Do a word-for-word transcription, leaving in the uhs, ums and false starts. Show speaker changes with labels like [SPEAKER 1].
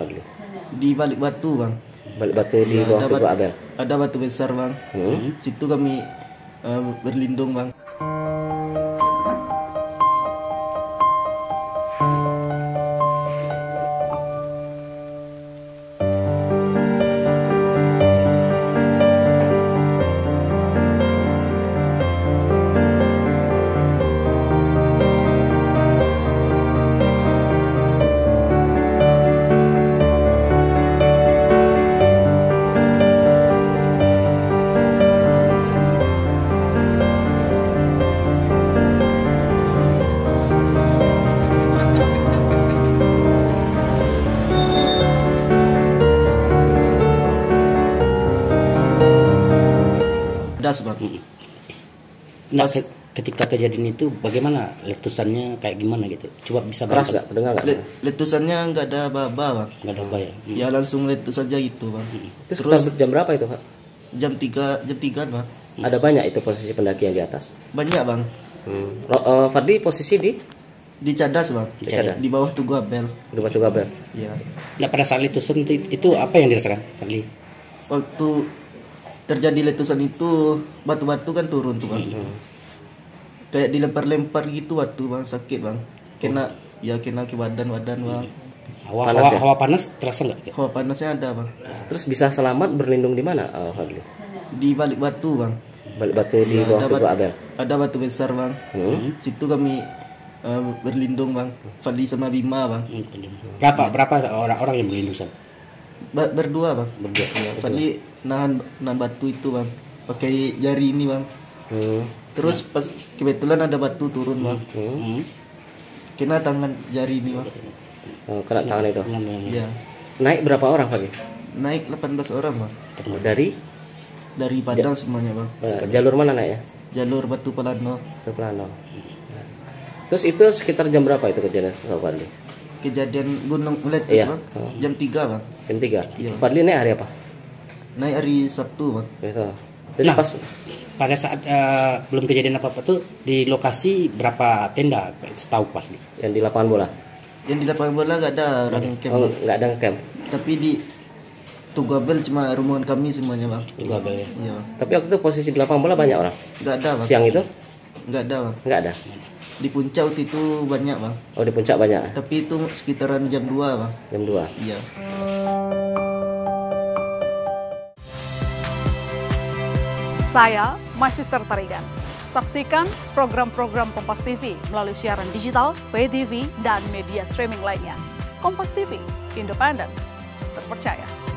[SPEAKER 1] Fadli?
[SPEAKER 2] Di balik batu bang.
[SPEAKER 1] Balik batu di
[SPEAKER 2] Ya,
[SPEAKER 1] bawah
[SPEAKER 2] ada
[SPEAKER 1] Tugu
[SPEAKER 2] batu,
[SPEAKER 1] Abel.
[SPEAKER 2] ada batu besar bang.
[SPEAKER 1] Hmm.
[SPEAKER 2] Situ kami uh, berlindung bang. Das bang.
[SPEAKER 3] Nah,
[SPEAKER 2] Pas-
[SPEAKER 3] ke- ketika kejadian itu bagaimana letusannya kayak gimana gitu? Coba bisa
[SPEAKER 1] Keras
[SPEAKER 3] bayangkan.
[SPEAKER 1] nggak? Terdengar nggak?
[SPEAKER 2] Le- letusannya nggak ada baba bang.
[SPEAKER 3] Nggak ada upaya. Hmm.
[SPEAKER 2] Ya langsung letus saja gitu bang.
[SPEAKER 1] Itu
[SPEAKER 2] Terus
[SPEAKER 1] sekitar jam berapa itu, Pak?
[SPEAKER 2] jam tiga jam tiga bang.
[SPEAKER 1] Ada banyak itu posisi pendaki yang di atas.
[SPEAKER 2] Banyak bang.
[SPEAKER 1] Hmm. Ro- eh, Fadli posisi di
[SPEAKER 2] Di Cadas bang.
[SPEAKER 1] Di Cadas.
[SPEAKER 2] Di bawah Tugu Abel.
[SPEAKER 1] di Batu Gabel.
[SPEAKER 2] Ya.
[SPEAKER 3] Nah, pada saat letusan itu, itu apa yang dirasakan, Fadli?
[SPEAKER 2] Waktu terjadi letusan itu batu-batu kan turun tuh bang.
[SPEAKER 1] Hmm.
[SPEAKER 2] Kayak dilempar-lempar gitu batu bang, sakit bang. Kena ya kena ke badan-badan bang.
[SPEAKER 3] Hawa
[SPEAKER 1] Panas
[SPEAKER 3] hawa,
[SPEAKER 1] ya?
[SPEAKER 3] hawa panas terasa nggak?
[SPEAKER 2] Hawa panasnya ada bang.
[SPEAKER 1] Terus bisa selamat berlindung di mana, eh, Fadli?
[SPEAKER 2] Di balik batu bang.
[SPEAKER 1] Balik batu di
[SPEAKER 2] Ya,
[SPEAKER 1] bawah
[SPEAKER 2] ada,
[SPEAKER 1] Tugu
[SPEAKER 2] bat-
[SPEAKER 1] Abel.
[SPEAKER 2] ada batu besar bang.
[SPEAKER 1] Hmm.
[SPEAKER 2] Situ kami uh, berlindung bang. Fadli sama Bima bang.
[SPEAKER 3] Berapa berapa orang-orang yang berlindung sana?
[SPEAKER 2] Ba- berdua bang.
[SPEAKER 3] Berdua.
[SPEAKER 2] Fadli nahan nahan batu itu bang. Pakai jari ini bang.
[SPEAKER 1] Hmm.
[SPEAKER 2] Terus pas kebetulan ada batu turun bang.
[SPEAKER 1] Hmm.
[SPEAKER 3] Hmm.
[SPEAKER 2] Kena tangan jari ini bang.
[SPEAKER 1] Oh, kena tangan itu.
[SPEAKER 2] Ya.
[SPEAKER 1] Naik berapa orang, Fadli?
[SPEAKER 2] Naik delapan belas orang bang.
[SPEAKER 1] Dari
[SPEAKER 2] Dari Padang semuanya bang.
[SPEAKER 1] eh, jalur mana naik ya?
[SPEAKER 2] Jalur Batu Pelano.
[SPEAKER 1] Ke Plano. Terus itu sekitar jam berapa itu kejadian, Fadli?
[SPEAKER 2] Kejadian gunung meletus
[SPEAKER 1] Iya.
[SPEAKER 2] bang.
[SPEAKER 1] Oh.
[SPEAKER 2] Jam tiga bang.
[SPEAKER 1] Jam tiga.
[SPEAKER 2] Iya.
[SPEAKER 1] Fadli naik hari apa?
[SPEAKER 2] Naik hari Sabtu bang.
[SPEAKER 1] Gitu. Jadi
[SPEAKER 3] Nah.
[SPEAKER 1] pas
[SPEAKER 3] Pada saat eh, belum kejadian apa-apa tuh di lokasi berapa tenda setahu Fadli?
[SPEAKER 1] yang di lapangan bola.
[SPEAKER 2] Yang di lapangan bola nggak ada orang camp.
[SPEAKER 1] Oh,
[SPEAKER 2] Bang.
[SPEAKER 1] nggak ada camp.
[SPEAKER 2] Tapi di Tugu Abel cuma rombongan kami semuanya bang.
[SPEAKER 3] Juga Abel ya.
[SPEAKER 2] Iya bang.
[SPEAKER 1] Tapi waktu itu posisi di lapangan bola banyak orang.
[SPEAKER 2] Nggak ada bang.
[SPEAKER 1] Siang itu
[SPEAKER 2] Nggak ada bang.
[SPEAKER 1] nggak ada.
[SPEAKER 2] Di puncak waktu itu banyak bang.
[SPEAKER 1] Oh, di puncak banyak.
[SPEAKER 2] Tapi itu sekitaran jam dua bang.
[SPEAKER 1] Jam dua.
[SPEAKER 2] Iya.
[SPEAKER 4] Saya Sister Tarigan. Saksikan program-program Kompas T V melalui siaran digital, pay T V, dan media streaming lainnya. Kompas T V, independen, terpercaya.